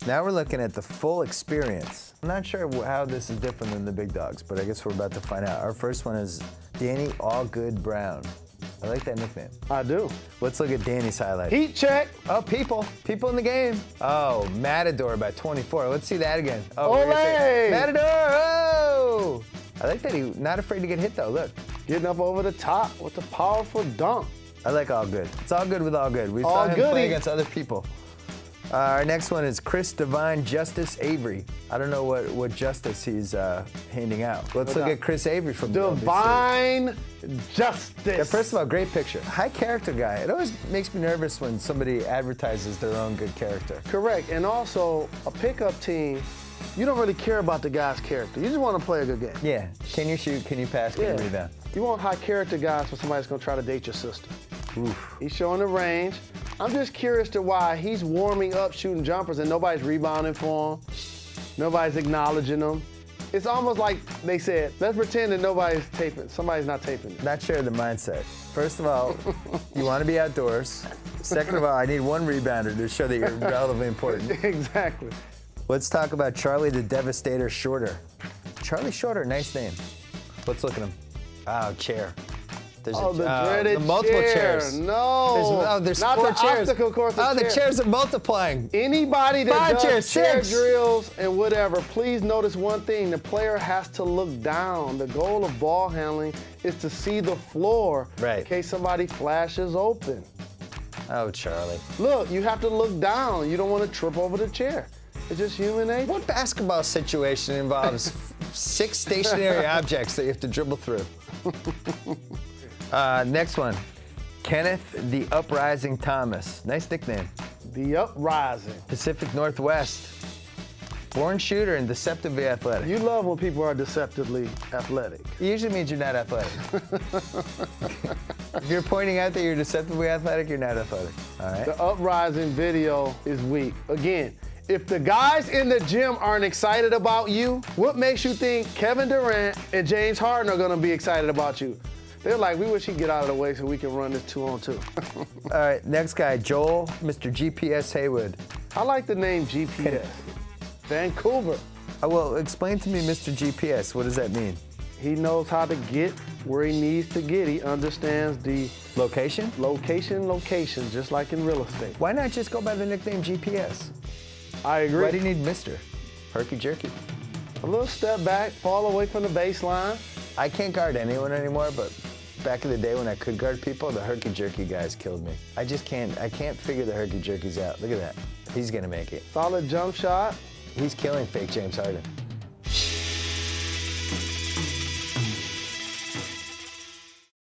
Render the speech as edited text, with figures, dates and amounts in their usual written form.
Now we're looking at the full experience. I'm not sure how this is different than the big dogs, but I guess we're about to find out. Our first one is Danny Allgood Brown. I like that nickname. I do. Let's look at Danny's highlight. Heat check. Oh, people in the game. Oh, Matador by 24. Let's see that again. Oh, Olé! Matador, oh! I like that he's not afraid to get hit though, look. Getting up over the top with a powerful dunk. I like Allgood. It's all good with Allgood. We All saw him goody. play against other people. Our next one is Chris Divine Justice Avery. I don't know what justice he's handing out. Let's look at Chris Avery from Divine Justice. Yeah, first of all, great picture. High character guy. It always makes me nervous when somebody advertises their own good character. Correct. And also, a pickup team, you don't really care about the guy's character. You just want to play a good game. Yeah. Can you shoot? Can you pass? Can you rebound? You want high character guys for somebody that's going to try to date your sister. Oof. He's showing the range. I'm just curious to why he's warming up shooting jumpers and nobody's rebounding for him. Nobody's acknowledging him. It's almost like they said, let's pretend that nobody's taping. Somebody's not taping it. Not sure of the mindset. First of all, you want to be outdoors. Second of all, I need one rebounder to show that you're relatively important. Exactly. Let's talk about Charlie the Devastator Shorter. Charlie Shorter, nice name. Let's look at him. Oh, chair. There's the dreaded the multiple chair. chairs. No. There's not 4 the chairs. Obstacle course. The chairs are multiplying. Anybody that 5 does chairs, chair 6. drills and whatever, please notice one thing. The player has to look down. The goal of ball handling is to see the floor in case somebody flashes open. Oh, Charlie. Look, you have to look down. You don't want to trip over the chair. It's just human nature. What basketball situation involves 6 stationary objects that you have to dribble through? Next one, Kenneth the Uprising Thomas. Nice nickname. The Uprising. Pacific Northwest. Born shooter and deceptively athletic. You love when people are deceptively athletic. It usually means you're not athletic. If you're pointing out that you're deceptively athletic, you're not athletic. All right. The Uprising video is weak. Again, if the guys in the gym aren't excited about you, what makes you think Kevin Durant and James Harden are going to be excited about you? They're like, we wish he'd get out of the way so we can run this 2-on-2. All right, next guy, Joel, Mr. GPS Haywood. I like the name GPS. Vancouver. Well, explain to me Mr. GPS. What does that mean? He knows how to get where he needs to get. He understands the location? Location, just like in real estate. Why not just go by the nickname GPS? I agree. Why do you need Mr.? Herky jerky. A little step back, fall away from the baseline. I can't guard anyone anymore, but back in the day when I could guard people, the herky jerky guys killed me. I can't figure the herky jerkies out. Look at that. He's gonna make it. Solid jump shot. He's killing fake James Harden.